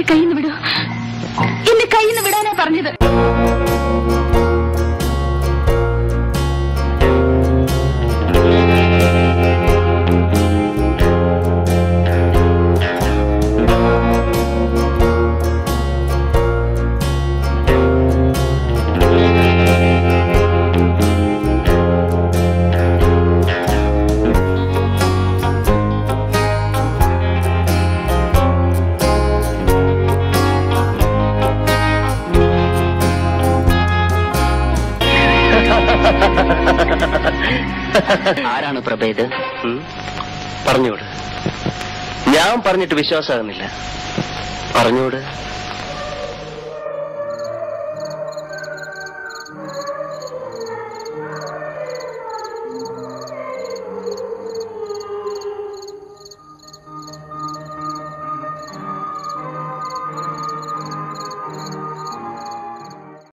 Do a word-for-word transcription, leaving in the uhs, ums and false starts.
കയ്യിൽ നിന്ന് വിടൂ. എന്റെ കയ്യിൽ നിന്ന് വിടാനാ പറഞ്ഞത്. ആരാണ് പ്രഭേദ്? പറഞ്ഞോട്. ഞാൻ പറഞ്ഞിട്ട് വിശ്വാസമാകുന്നില്ല. പറഞ്ഞോട്.